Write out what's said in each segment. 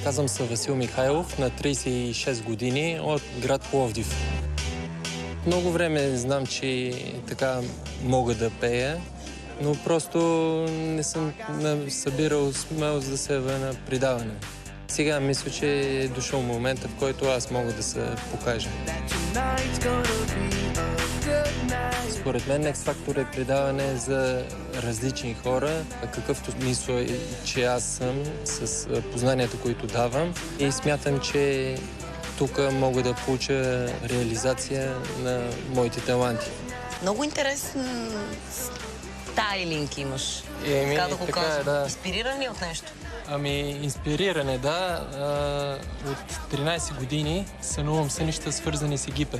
Казвам се Васил Михайлов, на 36 години, от град Пловдив. Много време знам, че така мога да пея, но просто не съм събирал смелост да се явя на предаване. Сега мисля, че е дошъл момента, в който аз мога да се покажа. Според мен X Factor е предаване за различни хора, какъвто мисля, че аз съм, с познанията, които давам. И смятам, че тук мога да получа реализация на моите таланти. Много интересен стайлинг имаш. Така да го кажа. Да. Инспириран ли от нещо? Ами, инспириране, да. От 13 години сънувам сънища, свързани с Египет.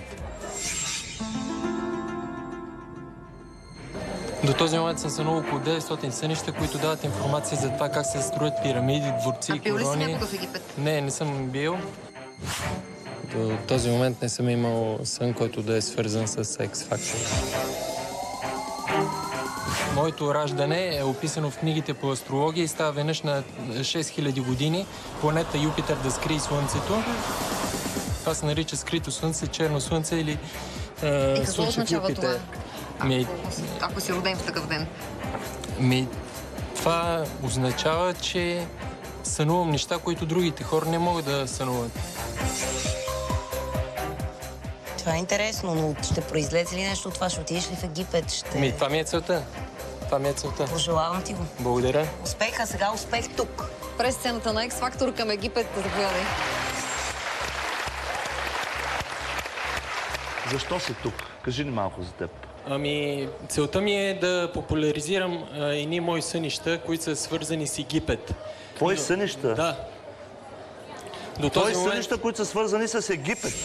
До този момент съм сънувал около 900 сънища, които дават информация за това как се строят пирамиди, дворци и корони. А бил ли си някога в Египет? Не съм бил. До този момент не съм имал сън, който да е свързан с X Factor. Моето раждане е описано в книгите по астрология и става веднъж на 6000 години планета Юпитер да скрие Слънцето. Това се нарича скрито Слънце, черно Слънце или и какво означава това? Ако си роден в такъв ден? Това означава, че сънувам неща, които другите хора не могат да сънуват. Това е интересно, но ще произлезе ли нещо от това? Ще отидеш ли в Египет? Това ми е целта. Пожелавам ти го. Благодаря. Успех, а сега успех тук. През сцената на X Factor към Египет. Заповядай. Защо си тук? Кажи ни малко за теб. Ами, целта ми е да популяризирам едни мои сънища, които са свързани с Египет. Твои сънища? Да. Твои сънища, които са свързани с Египет?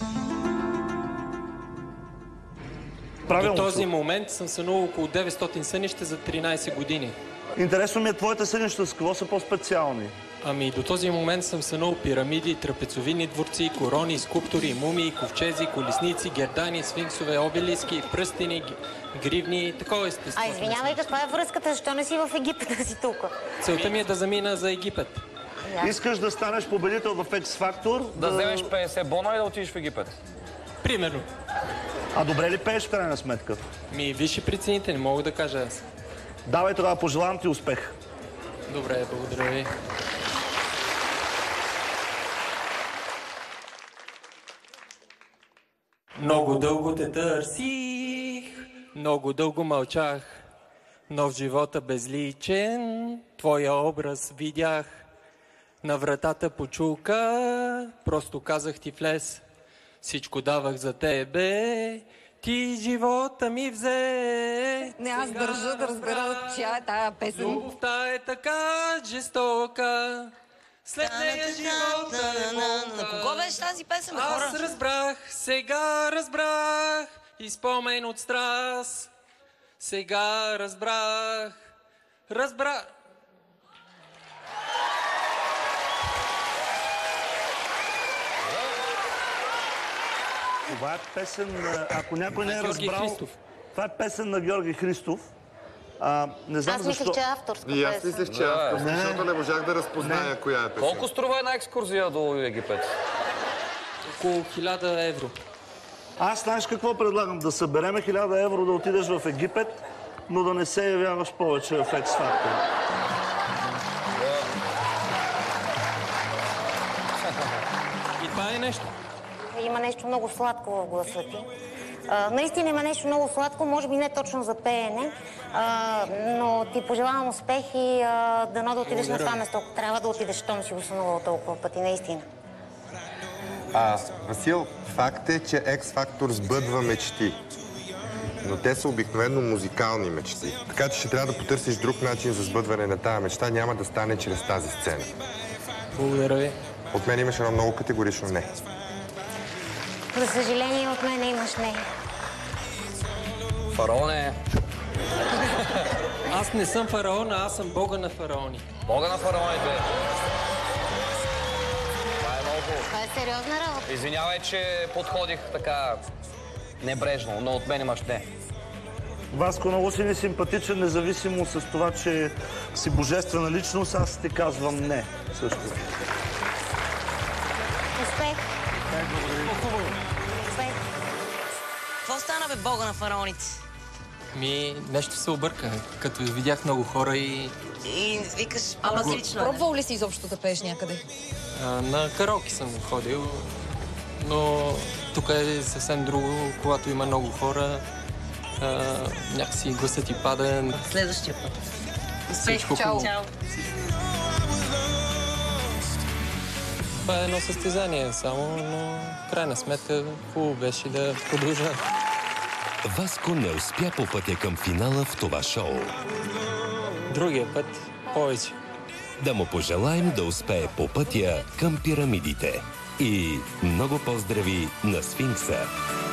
До този момент съм сънувал около 900 сънища за 13 години. Интересно ми е твоите сънища, с какво са по-специални? Ами до този момент съм сънувал пирамиди, трапецовидни дворци, корони, скулптури, мумии, ковчези, колесници, гердани, сфинксове, обелиски, пръстени, гривни, такова естество. Извинявай, каква е връзката? Защо не си в Египет, да си тук? Целта ми е да замина за Египет. Искаш да станеш победител в X Factor? Да вземеш 50 бона и да отидеш в Египет. Примерно. А добре ли пееш в крайна сметка? Виж прецените, не мога да кажа аз. Давай тогава, пожелавам ти успех. Добре, благодаря ви. Много дълго те търсих, много дълго мълчах, но в живота безличен твоя образ видях. На вратата почука, просто казах ти влез. Всичко давах за тебе, ти живота ми взе. Не, аз държа да разбера чия е тая песен. Любовта е така жестока, след нея живота е болка. На кого беше тази песен, бе, хора? Аз разбрах, сега разбрах, и спомен от страст. Сега разбрах. Това е песен, ако някой не е разбрал, това е песен на Георги Христов. Не знам защо. Аз мислех, че е авторска песен. И аз мислех, че е авторска, защото не можах да разпозная коя е песен. Колко струва една екскурзия до Египет? Около 1000 евро. Аз знаеш какво предлагам? Да събереме 1000 евро да отидеш в Египет, но да не се явяваш повече в X Factor. И това е нещо. Има нещо много сладко в гласа ти. Наистина има нещо много сладко, може би не точно за пеене, но ти пожелавам успех и дано да отидеш на това место, ако трябва да отидеш, щом си го сънувал толкова пъти, наистина. Васил, факт е, че X Factor сбъдва мечти. Но те са обикновено музикални мечти. Така че ще трябва да потърсиш друг начин за сбъдване на тази мечта. Няма да стане чрез тази сцена. Благодаря ви. От мен имаш едно много категорично не. За съжаление, от мен имаш не. Фараон е... Аз не съм фараон, аз съм бога на фараони. Бога на фараоните. Това е много хубаво. Това е сериозна работа. Извинявай, че подходих така небрежно, но от мен имаш не. Васко, много си несимпатичен, независимо с това, че си божествена личност, аз ти казвам не също. Успех! Успех! Какво стана, бе, бога на фараоните? Нещо се обърка, като видях много хора и викаш Ама по-различно. пробвал ли си изобщо да пееш някъде? на караоке съм ходил, но тук е съвсем друго, когато има много хора, някакси гласът ти пада. Следващия път. Всичко Чао. хубаво. Това е едно състезание само, но в крайна сметка хубаво беше да продължа. Васко не успя по пътя към финала в това шоу. Другия път повече. Да му пожелаем да успее по пътя към пирамидите. И много поздрави на Сфинкса!